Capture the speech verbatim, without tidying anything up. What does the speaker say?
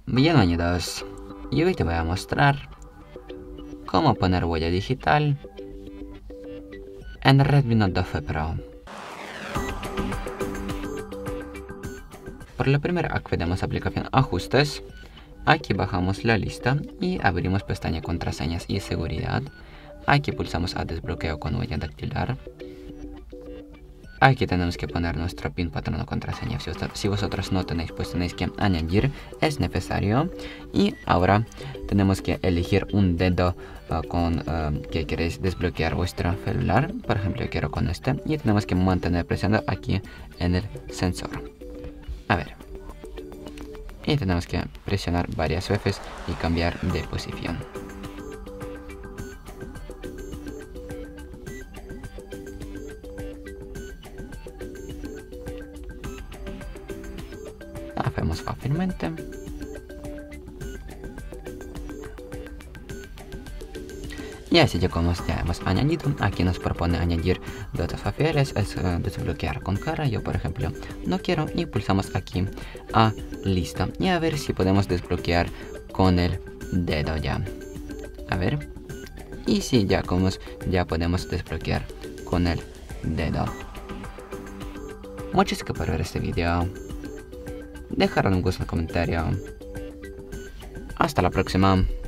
Bienvenidos, y hoy te voy a mostrar cómo poner huella digital en Redmi Note doce Pro. Por lo primero accedemos a aplicación Ajustes, aquí bajamos la lista y abrimos pestaña Contraseñas y Seguridad. Aquí pulsamos a Desbloqueo con huella dactilar. Aquí tenemos que poner nuestro PIN, patrón o contraseña. Si vosotros no tenéis, pues tenéis que añadir, es necesario. Y ahora tenemos que elegir un dedo uh, con uh, que queréis desbloquear vuestro celular. Por ejemplo, yo quiero con este. Y tenemos que mantener presionado aquí en el sensor. A ver. Y tenemos que presionar varias veces y cambiar de posición. Hacemos fácilmente. Y así ya como ya hemos añadido, aquí nos propone añadir datos faciales, es uh, desbloquear con cara. Yo por ejemplo no quiero y pulsamos aquí a lista y a ver si podemos desbloquear con el dedo ya. A ver. Y si ya como ya podemos desbloquear con el dedo. Muchas gracias por ver este video. Dejar un gusto en el comentario. Hasta la próxima.